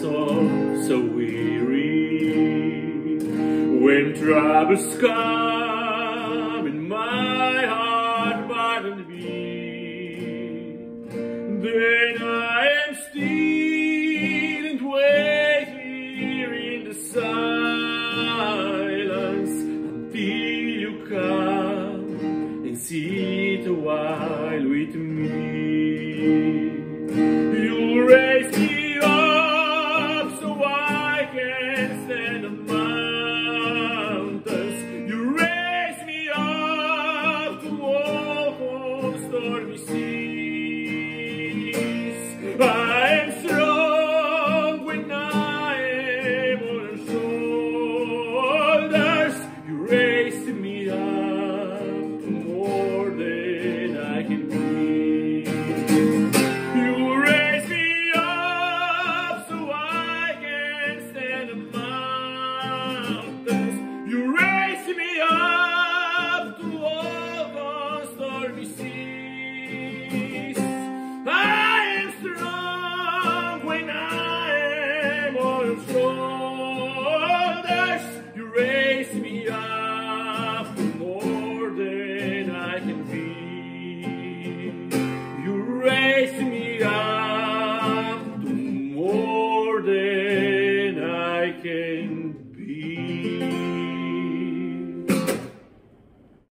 soul so weary. When troubles come in my heart burden me, then I am still and wait here in the silence until you come and sit a while with me. You'll raise me up so I can stand on mountains. You raise me up to walk on stormy seas.